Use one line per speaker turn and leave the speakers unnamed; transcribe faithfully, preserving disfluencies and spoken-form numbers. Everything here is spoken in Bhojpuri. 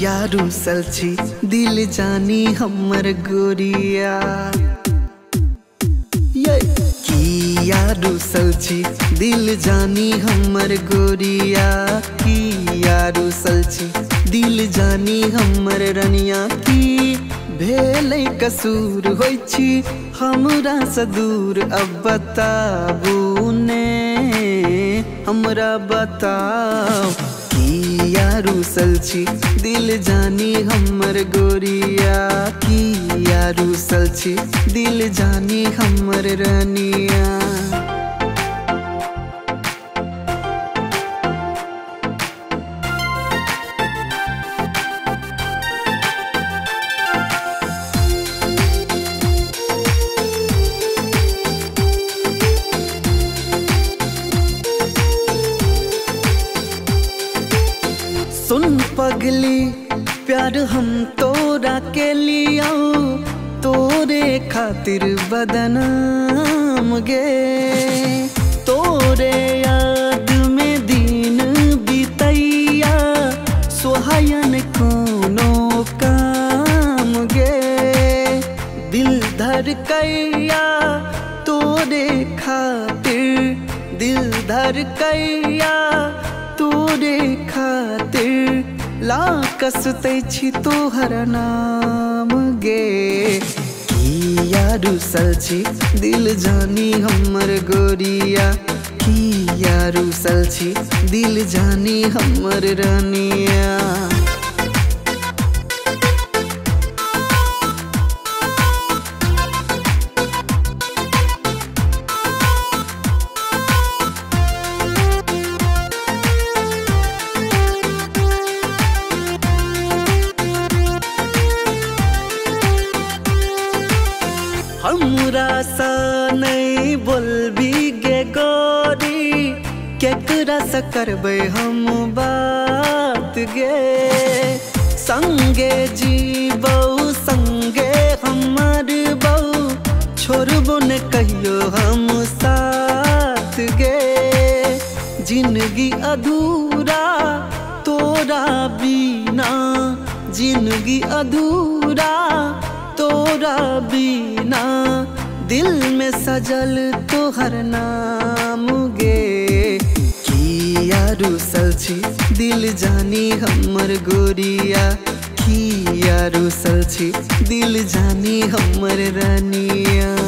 यारू सलची दिल जानी हमर गोरिया ये की यारू सलची दिल जानी हमर गोरिया की यारू सलची दिल जानी हमर रनिया की भेलै कसूर होई छी हमरा से दूर अब बताबू ने हमरा बताओ की यारू सलची दिल जानी हमर गोरिया की यारू सलची दिल जानी हमर रनिया। सुन पगली प्यार हम तोरा के लिया तोरे खातिर बदनाम गे तोरे याद में दिन बीतैया सोहायन कोनो काम गे दिल धर कैया तोरे खातिर दिल धर कैया तोरे खातिर ला कसते छी तोहर नाम गे की यारू सलची दिल जानी हमर गोरिया की यारू सलची दिल जानी हमर रनिया। हमरा सा नहीं बोलबी गे गोरी केकरा से करबे हम बात गे संगे जीबो संगे हमर बहू छोड़बो न कहियो हम साथ गे जिंदगी अधूरा तोरा बिना जिंदगी अधूरा तोरा बिना दिल में सजल तोहर नाम गे की यारू सलची दिल जानी हमर गोरिया की यारू सलची दिल जानी हमर रनिया।